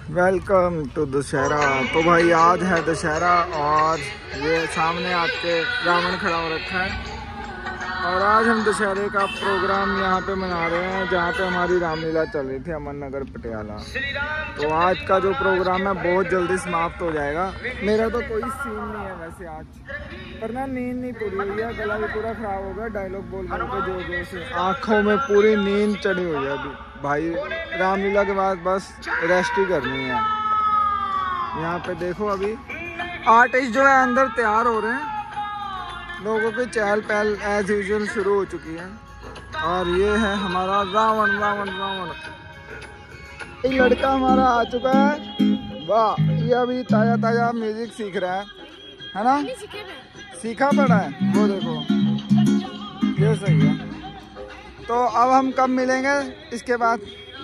Welcome to Dussehra. तो भाई आज है दशहरा और ये सामने आपके रावण खड़ा हो रखा है और आज हम दशहरे का प्रोग्राम यहाँ पे मना रहे हैं जहाँ पे हमारी रामलीला चल रही थी अमन नगर पटियाला। तो आज का जो प्रोग्राम है बहुत जल्दी समाप्त हो जाएगा। मेरा तो कोई सीन नहीं है वैसे आज, पर ना नींद नहीं पूरी हुई है, गला भी पूरा खराब हो गया डायलॉग बोल के जोर जोर से, आँखों में पूरी नींद चढ़ी हुई है अभी। भाई रामलीला के बाद बस रेस्ट ही करनी है। यहाँ पे देखो अभी आर्टिस्ट जो है अंदर तैयार हो रहे हैं, लोगों की चहल पहल एज यूजुअल शुरू हो चुकी है। और ये है हमारा रावण रावण रावण। ये लड़का हमारा आ चुका है, वाह। ये अभी ताजा ताजा म्यूजिक सीख रहा है ना? सीखा पड़ा है वो, देखो ये सही है। तो अब हम कब मिलेंगे इसके बाद?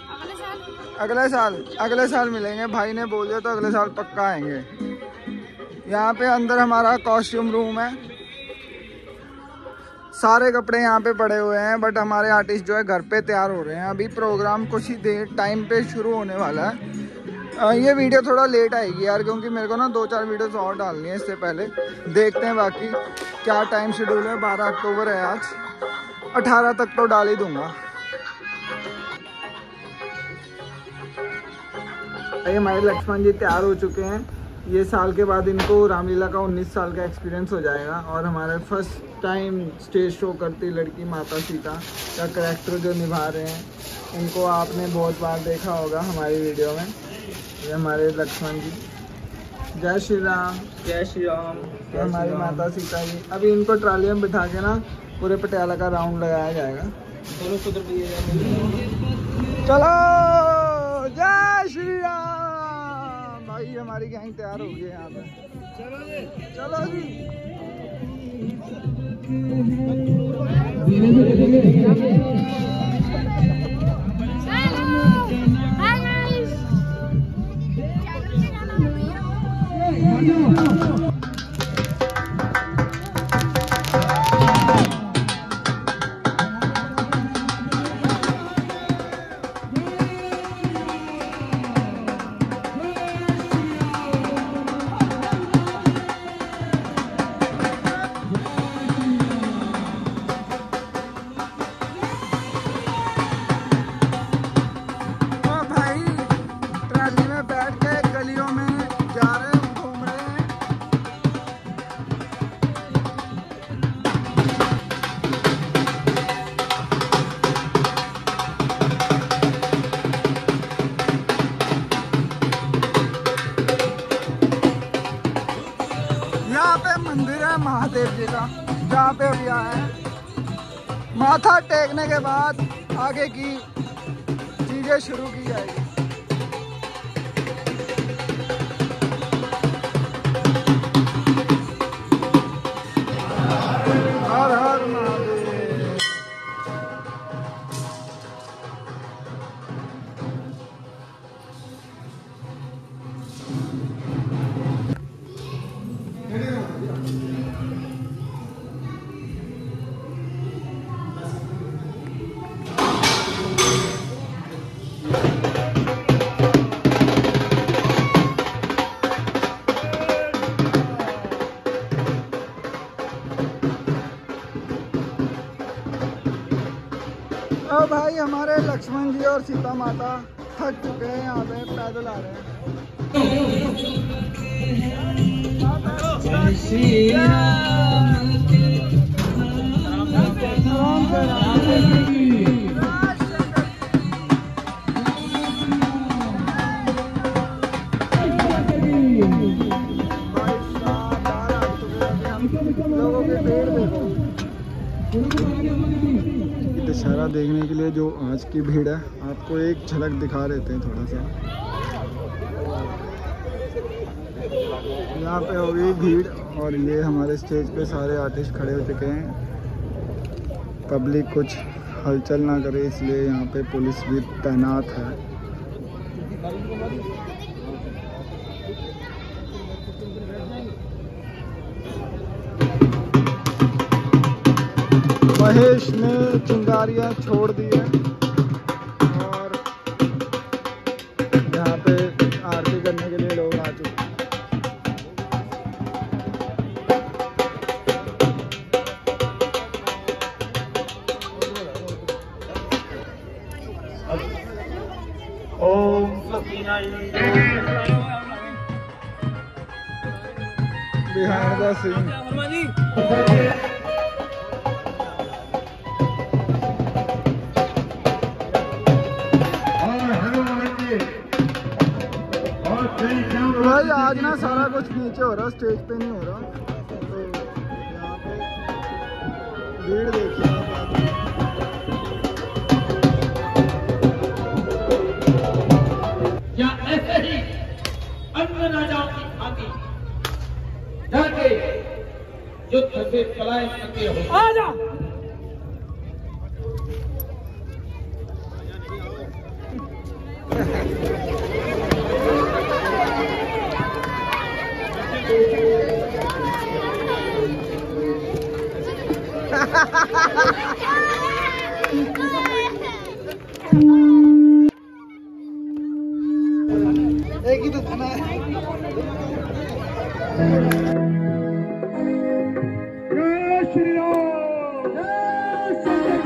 अगले साल मिलेंगे। भाई ने बोल दिया तो अगले साल पक्का आएंगे। यहाँ पे अंदर हमारा कॉस्ट्यूम रूम है, सारे कपड़े यहाँ पे पड़े हुए हैं, बट हमारे आर्टिस्ट जो है घर पे तैयार हो रहे हैं। अभी प्रोग्राम कुछ ही देर टाइम पे शुरू होने वाला है। ये वीडियो थोड़ा लेट आएगी यार, क्योंकि मेरे को ना 2-4 वीडियोस और डालनी है इससे पहले। देखते हैं बाकी क्या टाइम शेड्यूल है। 12 अक्टूबर है आज, 18 तक तो डाल ही दूंगा। ये हमारे लक्ष्मण जी तैयार हो चुके हैं। ये साल के बाद इनको रामलीला का 19 साल का एक्सपीरियंस हो जाएगा और हमारे फर्स्ट टाइम स्टेज शो करती लड़की माता सीता का कैरेक्टर जो निभा रहे हैं, इनको आपने बहुत बार देखा होगा हमारी वीडियो में। ये हमारे लक्ष्मण जी। जय श्री राम। जय श्री राम। ये हमारी माता सीता जी। अभी इनको ट्राली में बिठा के ना पूरे पटियाला का राउंड लगाया जाएगा। चलो जय श्री राम। भाई हमारी गैंग तैयार हो गई है यहाँ पे। चलो जी। मंदिर है महादेव जी का, जहाँ पे अभी आए हैं। माथा टेकने के बाद आगे की चीजें शुरू की जाएगी। हर हर महादेव। और भाई हमारे लक्ष्मण जी और सीता माता थक चुके हैं, यहाँ पे पैदल आ रहे हैं। लोगों के पेड़ देखो। दशहरा देखने के लिए जो आज की भीड़ है, आपको एक झलक दिखा देते हैं थोड़ा सा। यहाँ पे हो गई भीड़ और ये हमारे स्टेज पे सारे आर्टिस्ट खड़े हो चुके हैं। पब्लिक कुछ हलचल ना करे इसलिए यहाँ पे पुलिस भी तैनात है। महेश ने चिंगारियां छोड़ दी है और यहाँ पे आरती करने के लिए लोग आ चुके हैं। Behind the scene. भाई आज ना सारा कुछ नीचे हो रहा, स्टेज पे नहीं हो रहा, तो यहाँ पे भीड़ देखिए आप। क्या ऐसे ही अन्य राजाओं की भांति जाके युद्ध से पलायन करते हो? आजा। एक ही तो खाना है। जय श्री राम, जय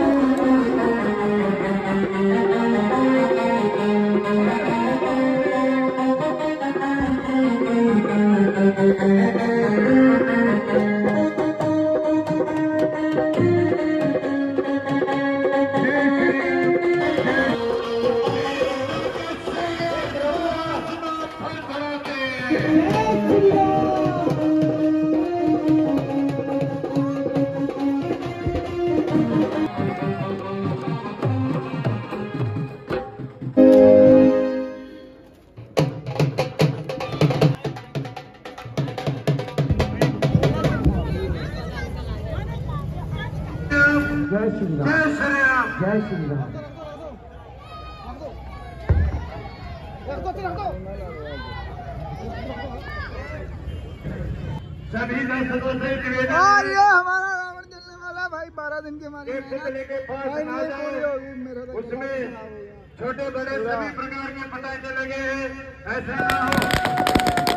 श्री राम, जय श्री राम। सभी दर्शकों से निवेदन और ये हमारा रावण जलने वाला भाई 12 दिन के हमारे उसमें छोटे बड़े सभी प्रकार के पटाखे लगे हैं, ऐसा ना हो।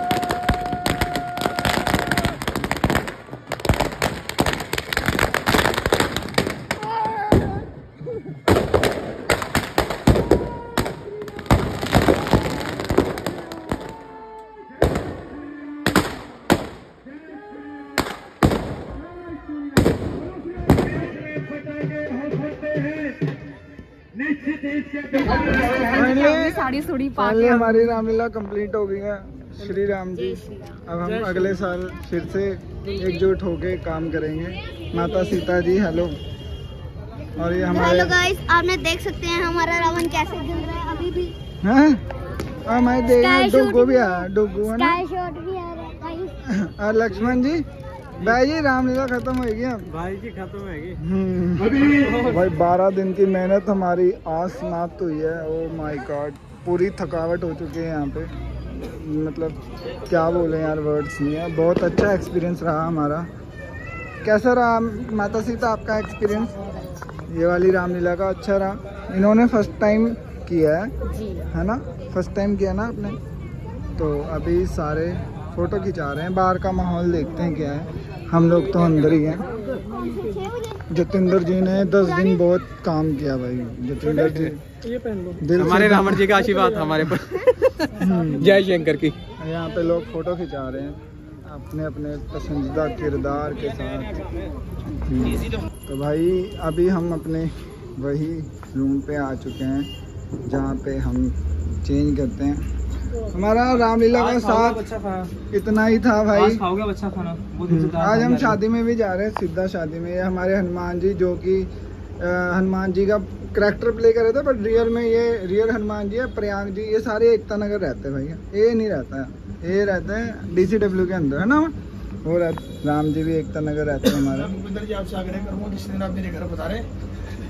फाइनली हमारी रामलीला कंप्लीट हो गई है। श्री राम जी, अब हम अगले साल फिर से एकजुट होके काम करेंगे। माता सीता जी हेलो। और ये हमारे हेलो गाइस, आपने देख सकते हैं हमारा रावण कैसे जल रहा है अभी भी। हैं मैं देख डुग्गू भी आया, डुग्गू है ना, स्काई शॉट भी आ रहा है गाइस। और लक्ष्मण जी भाई जी रामलीला खत्म होगी अब भाई जी, खत्म होगी। भाई 12 दिन की मेहनत हमारी आज समाप्त हुई है। ओ माय गॉड, पूरी थकावट हो चुकी है यहाँ पे, मतलब क्या बोले यार, वर्ड्स नहीं है। बहुत अच्छा एक्सपीरियंस रहा हमारा। कैसा रहा माता सीता आपका एक्सपीरियंस? ये वाली रामलीला का अच्छा रहा। इन्होंने फर्स्ट टाइम किया है ना, फर्स्ट टाइम किया ना आपने। तो अभी सारे फोटो खिंचा रहे हैं, बाहर का माहौल देखते हैं क्या है। हम लोग तो अंदर ही हैं। जतिंदर जी ने 10 दिन बहुत काम किया भाई। जतिंदर जी दिल हमारे रावण जी का आशीर्वाद हमारे पर। जय शंकर की। यहाँ पे लोग फोटो खिंचा रहे हैं अपने अपने पसंदीदा किरदार के साथ। तो भाई अभी हम अपने वही रूम पे आ चुके हैं जहाँ पे हम चेंज करते हैं। हमारा रामलीला का साथ इतना ही था भाई। अच्छा खाना। आज हम शादी में भी जा रहे हैं, सीधा शादी में। ये हमारे हनुमान जी, जो कि हनुमान जी का करैक्टर प्ले कर रहे थे, बट रियल में ये रियल हनुमान जी है। प्रयाग जी, ये सारे एकता नगर रहते हैं भाई। ये नहीं रहता है, ये रहते हैं DCW के अंदर, है ना। वो राम जी भी एकता नगर रहते हैं हमारे। भूपेंद्र जी, आपसे आग्रह करूंगा किसी दिन आप मेरे घर बता रहे।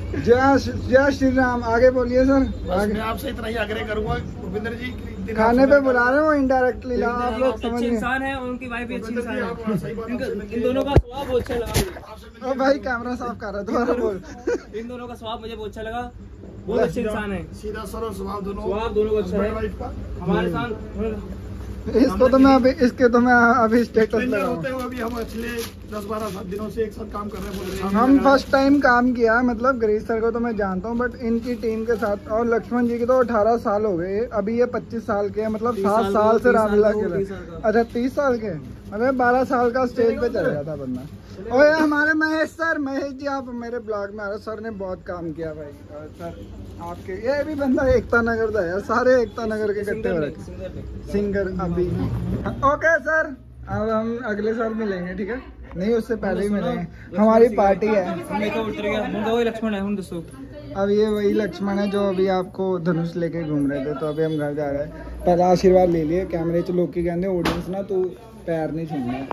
जय श्री राम। आगे बोलिए सर। मैं आपसे इतना ही आग्रह करूंगा भूपेंद्र जी, खाने पे बुला रहे हो इनडायरेक्टली, आप लोग समझ अच्छे इंसान है, उनकी वाइफ भी अच्छी इंसान है। इन दोनों का स्वभाव बहुत अच्छा लगा। भाई कैमरा साफ कर रहा है, दोबारा बोल। इन दोनों का स्वभाव मुझे बहुत अच्छा लगा। बहुत अच्छे इंसान है, सीधा सरल स्वभाव दोनों का अच्छा है वाइफ का। हमारे साथ। इसको तो मैं अभी स्टेटस लगाऊं। होते हुए अभी हम पिछले 10-12 दिनों से एक साथ काम कर रहे हैं। हम फर्स्ट टाइम काम किया, मतलब गिरीश सर को तो मैं जानता हूँ, बट इनकी टीम के साथ, और लक्ष्मण जी की तो 18 साल हो गए, अभी ये 25 साल के हैं, मतलब 7 साल से रामलीला के लिए। अच्छा 30 साल के, अरे 12 साल का स्टेज पे चल जाता बंदा। और हमारे महेश जी, आप मेरे ब्लॉग में आ रहे, सर ने बहुत काम किया भाई। और सर आपके ये भी बंदा एकता नगर का है, सारे एकता नगर के इकट्ठे हो रखे सिंगर अभी। ओके सर, अब हम अगले साल मिलेंगे, ठीक है? नहीं उससे पहले ही मिलेंगे, हमारी पार्टी है। लक्ष्मण है, हम दसो अब ये वही लक्ष्मण है जो अभी आपको धनुष लेके घूम रहे थे, तो अभी हम घर जा रहे हैं। पहले आशीर्वाद ले लिए कैमरे च, लोग की कहते ऑडियंस ना तू पैर नहीं छूना।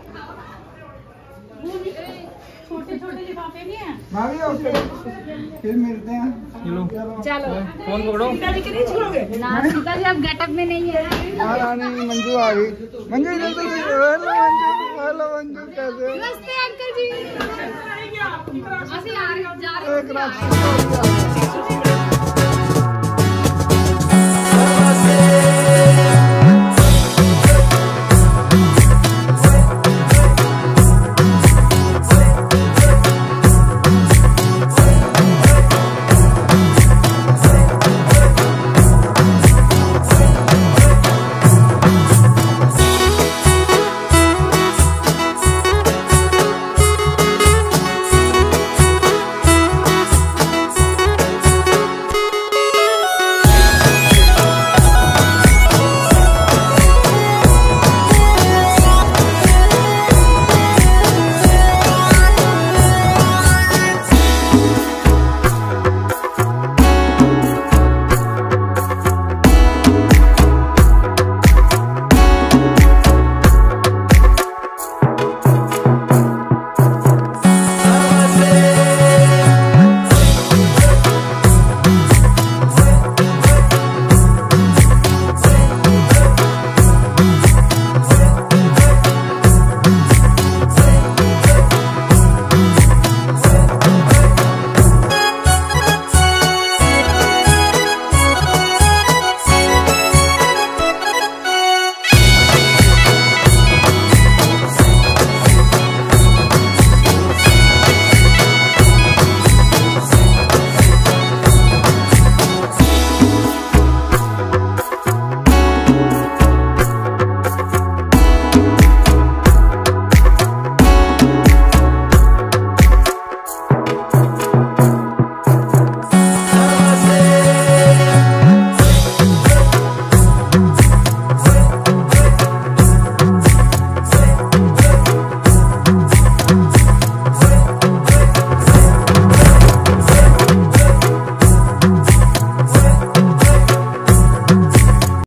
छोटे-छोटे लिफाफे भी हैं। भाभी ओके, फिर मिलते हैं। चलो फोन पकड़ो। ना सीता जी आप गेटअप में नहीं है। रानी मंजू आ गई। मंजू इधर तो हेलो मंजू, कैसे हो? नमस्ते अंकल जी। एक रात